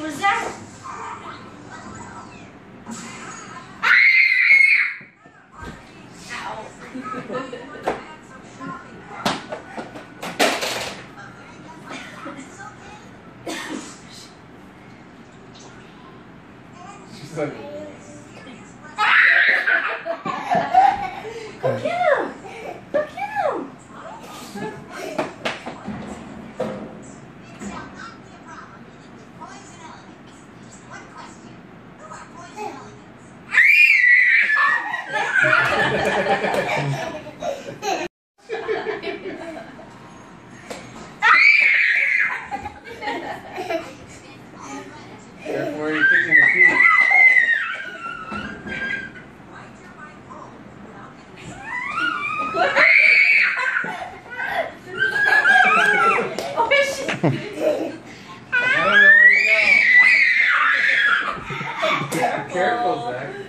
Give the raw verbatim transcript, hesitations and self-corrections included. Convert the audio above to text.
was that? Ow. She's like... Go get him! Go get him! Careful where you're kicking your feet. Oh, shit! I don't know where to go. Careful, Zach.